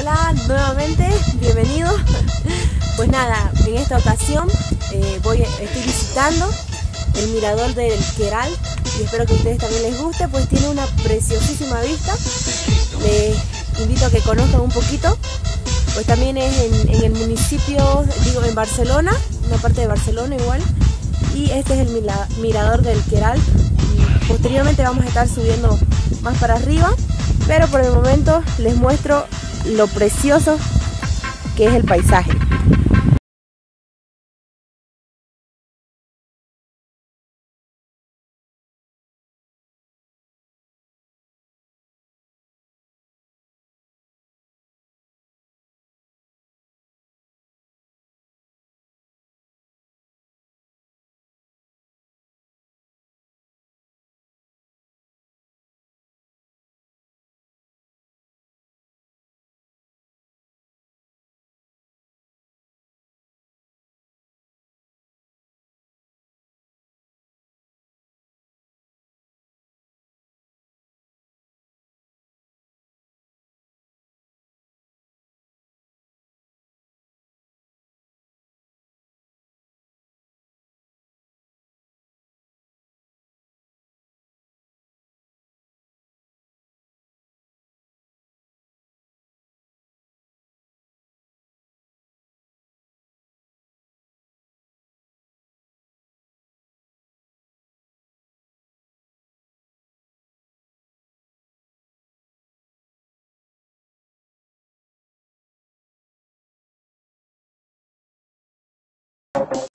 Hola, nuevamente, bienvenido. Pues nada, en esta ocasión estoy visitando el mirador del Queralt y espero que a ustedes también les guste, pues tiene una preciosísima vista. Les invito a que conozcan un poquito, pues también es en el municipio, digo en Barcelona, una parte de Barcelona igual, y este es el mirador del Queralt. Posteriormente vamos a estar subiendo más para arriba, pero por el momento les muestro lo precioso que es el paisaje.